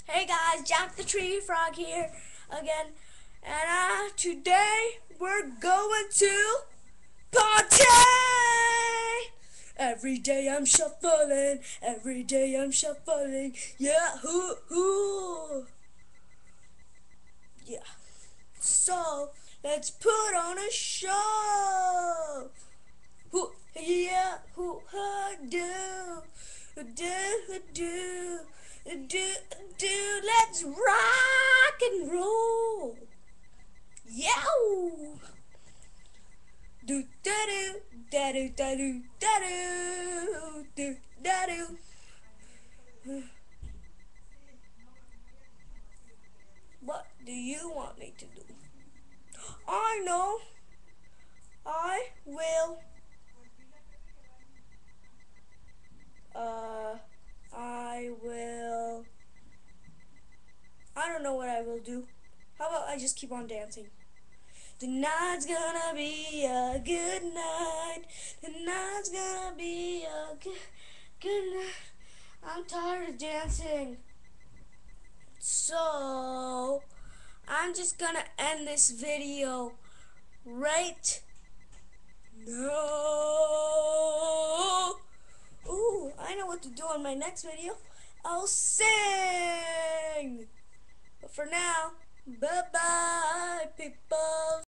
Hey guys, Jack the Tree Frog here again, and today we're going to party! Every day I'm shuffling, yeah, hoo. Yeah, so let's put on a show. Hoo, yeah, hoo, ha, do, let's rock and roll. Yow! Do da do da do da do da do da do. What do you want me to do? I know. I will. I will. I don't know what I will do. How about I just keep on dancing? Tonight's gonna be a good night. Tonight's gonna be a good night. I'm tired of dancing. So, I'm just gonna end this video right now. Ooh, I know what to do in my next video. I'll sing. But for now, bye-bye, people.